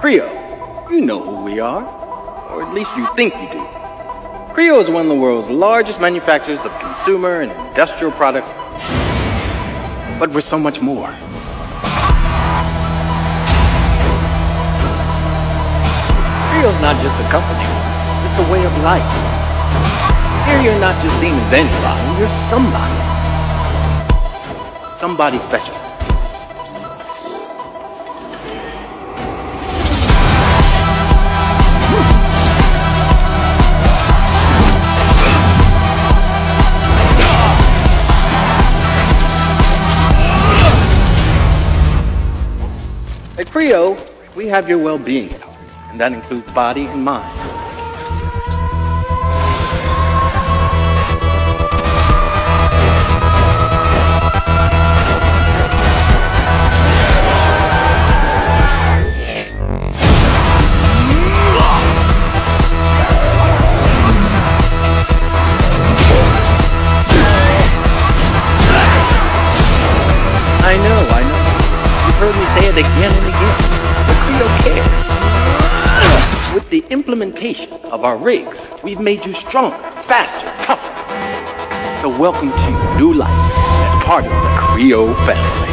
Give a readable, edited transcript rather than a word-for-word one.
Creo, you know who we are, or at least you think you do. Creo is one of the world's largest manufacturers of consumer and industrial products, but we're so much more. Creo's not just a company, it's a way of life. Here you're not just seen as anybody, you're somebody. Somebody special. At Creo, we have your well-being at heart, and that includes body and mind. I know. You've heard me say it again and again, but Creo cares. With the implementation of our rigs, we've made you stronger, faster, tougher. So welcome to your new life as part of the Creo family.